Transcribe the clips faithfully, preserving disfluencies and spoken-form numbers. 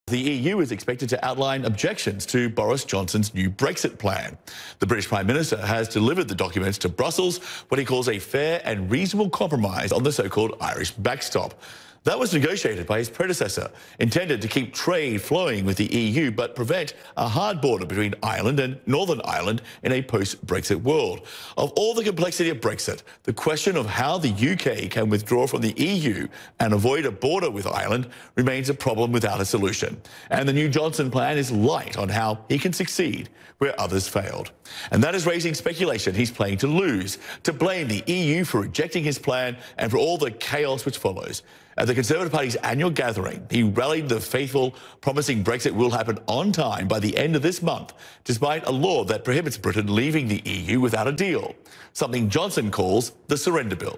The E U is expected to outline objections to Boris Johnson's new Brexit plan. The British Prime Minister has delivered the documents to Brussels, what he calls a fair and reasonable compromise on the so-called Irish backstop. That was negotiated by his predecessor, intended to keep trade flowing with the E U but prevent a hard border between Ireland and Northern Ireland in a post-Brexit world. Of all the complexity of Brexit, the question of how the U K can withdraw from the E U and avoid a border with Ireland remains a problem without a solution. And the new Johnson plan is light on how he can succeed where others failed. And that is raising speculation he's playing to lose, to blame the E U for rejecting his plan and for all the chaos which follows. At the Conservative Party's annual gathering, he rallied the faithful, promising Brexit will happen on time by the end of this month, despite a law that prohibits Britain leaving the E U without a deal, something Johnson calls the surrender bill.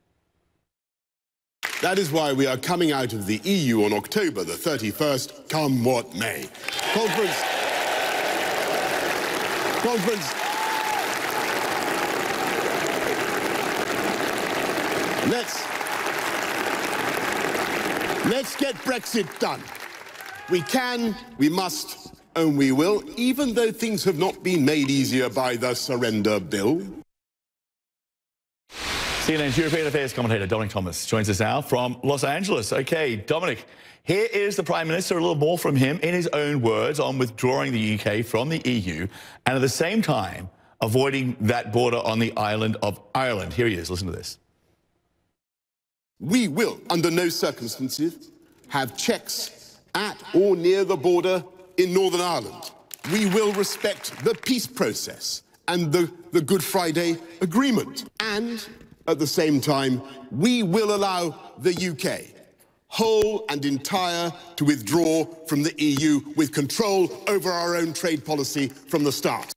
That is why we are coming out of the E U on October the thirty-first, come what may. Conference. Conference. Let's. Let's get Brexit done. We can, we must, and we will, even though things have not been made easier by the surrender bill. C N N's European Affairs commentator Dominic Thomas joins us now from Los Angeles. OK, Dominic, here is the Prime Minister, a little more from him in his own words on withdrawing the U K from the E U and at the same time avoiding that border on the island of Ireland. Here he is. Listen to this. We will, under no circumstances, have checks at or near the border in Northern Ireland. We will respect the peace process and the, the Good Friday Agreement. And, at the same time, we will allow the U K, whole and entire, to withdraw from the E U with control over our own trade policy from the start.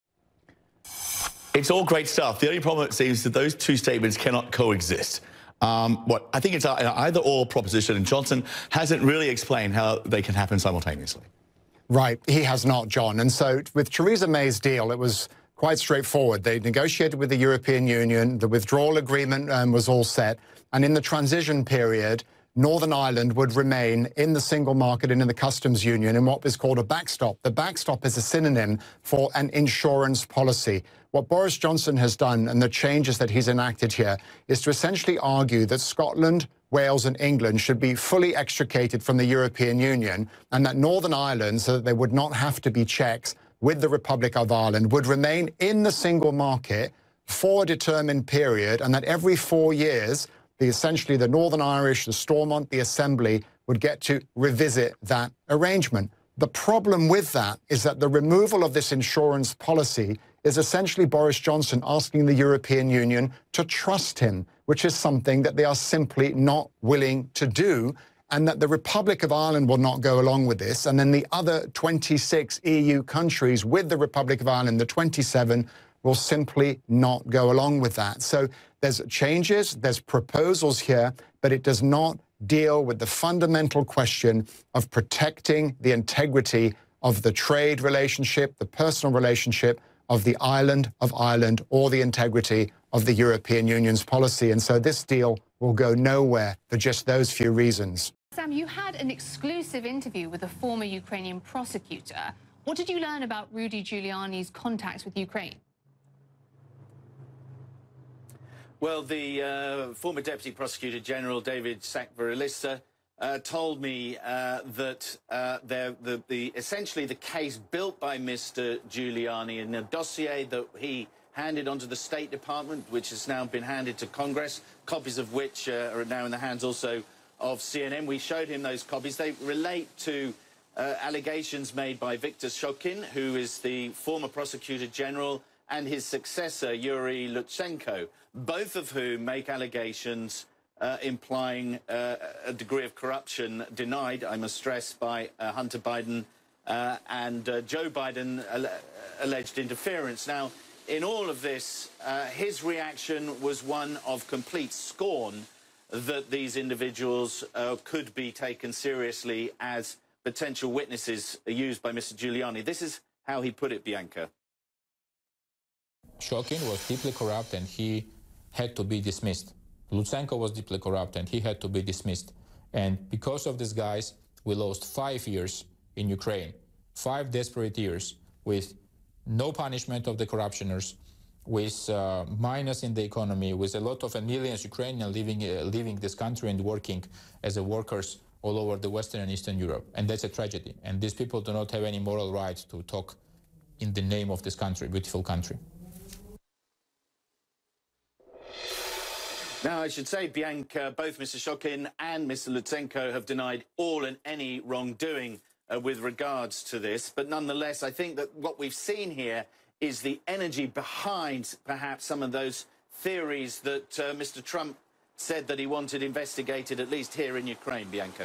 It's all great stuff. The only problem, it seems, that those two statements cannot coexist. Um, what I think it's an either-or proposition, and Johnson hasn't really explained how they can happen simultaneously. Right, he has not, John. And so with Theresa May's deal, it was quite straightforward. They negotiated with the European Union, the withdrawal agreement um, was all set, and in the transition period, Northern Ireland would remain in the single market and in the customs union in what was called a backstop. The backstop is a synonym for an insurance policy. What Boris Johnson has done and the changes that he's enacted here is to essentially argue that Scotland, Wales and England should be fully extricated from the European Union and that Northern Ireland, so that there would not have to be checks with the Republic of Ireland, would remain in the single market for a determined period, and that every four years, the essentially the Northern Irish, the Stormont, the Assembly would get to revisit that arrangement. The problem with that is that the removal of this insurance policy is essentially Boris Johnson asking the European Union to trust him, which is something that they are simply not willing to do, and that the Republic of Ireland will not go along with this, and then the other twenty-six E U countries with the Republic of Ireland, the twenty-seven, will simply not go along with that. So there's changes, there's proposals here, but it does not deal with the fundamental question of protecting the integrity of the trade relationship, the personal relationship of the island of Ireland, or the integrity of the European Union's policy. And so this deal will go nowhere for just those few reasons. Sam, you had an exclusive interview with a former Ukrainian prosecutor. What did you learn about Rudy Giuliani's contacts with Ukraine? Well, the uh, former Deputy Prosecutor General, David Sackville-Elisa, uh, told me uh, that uh, the, the, essentially the case built by Mister Giuliani in a dossier that he handed onto the State Department, which has now been handed to Congress, copies of which uh, are now in the hands also of C N N. We showed him those copies. They relate to uh, allegations made by Viktor Shokin, who is the former Prosecutor General, and his successor, Yuri Lutsenko, both of whom make allegations uh, implying uh, a degree of corruption denied, I must stress, by uh, Hunter Biden uh, and uh, Joe Biden uh, alleged interference. Now, in all of this, uh, his reaction was one of complete scorn that these individuals uh, could be taken seriously as potential witnesses used by Mister Giuliani. This is how he put it, Bianca. Shokin was deeply corrupt and he had to be dismissed. Lutsenko was deeply corrupt and he had to be dismissed. And because of these guys, We lost five years in Ukraine, five desperate years with no punishment of the corruptioners, with uh, minus in the economy, with a lot of uh, millions Ukrainians living, uh, leaving this country and working as a workers all over the Western and Eastern Europe. And that's a tragedy. And these people do not have any moral right to talk in the name of this country, beautiful country. Now, I should say, Bianca, both Mister Shokin and Mister Lutsenko have denied all and any wrongdoing uh, with regards to this. But nonetheless, I think that what we've seen here is the energy behind perhaps some of those theories that uh, Mister Trump said that he wanted investigated, at least here in Ukraine, Bianca.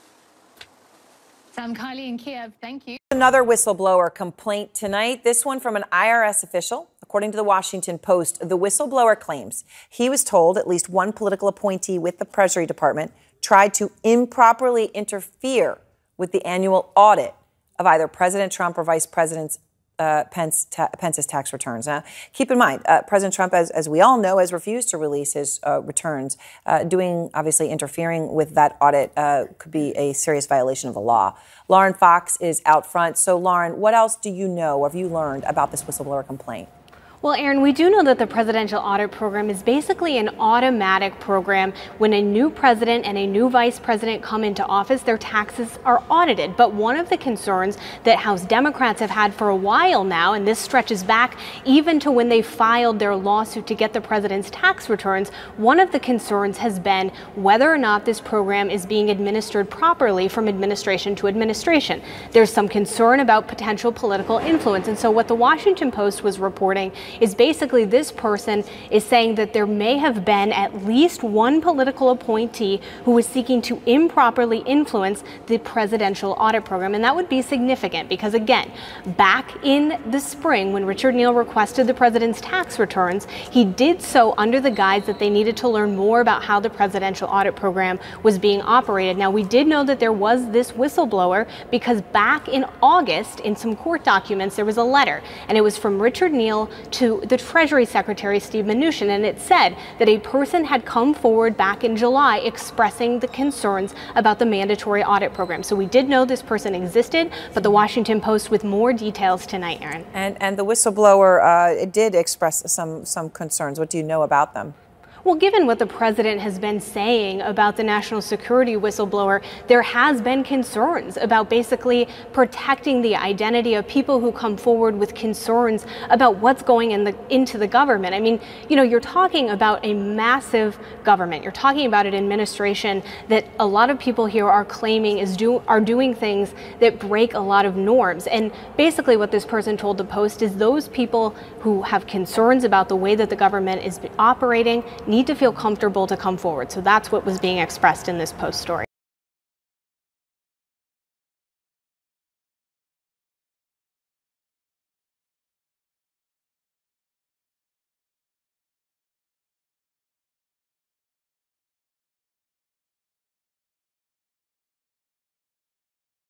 Sam Kylie in Kiev, thank you. Another whistleblower complaint tonight, this one from an I R S official. According to the Washington Post, the whistleblower claims he was told at least one political appointee with the Treasury Department tried to improperly interfere with the annual audit of either President Trump or Vice President uh, Pence ta- Pence's tax returns. Now, keep in mind, uh, President Trump, as, as we all know, has refused to release his uh, returns. Uh, doing, obviously, interfering with that audit uh, could be a serious violation of the law. Lauren Fox is out front. So, Lauren, what else do you know or have you learned about this whistleblower complaint? Well, Aaron, we do know that the presidential audit program is basically an automatic program. When a new president and a new vice president come into office, their taxes are audited. But one of the concerns that House Democrats have had for a while now, and this stretches back even to when they filed their lawsuit to get the president's tax returns, one of the concerns has been whether or not this program is being administered properly from administration to administration. There's some concern about potential political influence. And so what the Washington Post was reporting is basically this person is saying that there may have been at least one political appointee who was seeking to improperly influence the presidential audit program. And that would be significant because, again, back in the spring when Richard Neal requested the president's tax returns, he did so under the guise that they needed to learn more about how the presidential audit program was being operated. Now, we did know that there was this whistleblower because back in August, in some court documents, there was a letter, and it was from Richard Neal to the Treasury Secretary, Steve Mnuchin, and it said that a person had come forward back in July expressing the concerns about the mandatory audit program. So we did know this person existed, but the Washington Post with more details tonight, Aaron. And and the whistleblower uh, did express some some concerns. What do you know about them? Well, given what the president has been saying about the national security whistleblower, there has been concerns about basically protecting the identity of people who come forward with concerns about what's going in the, into the government. I mean, you know, you're talking about a massive government. You're talking about an administration that a lot of people here are claiming is do are doing things that break a lot of norms. And basically what this person told the Post is those people who have concerns about the way that the government is operating need to feel comfortable to come forward. So that's what was being expressed in this Post story.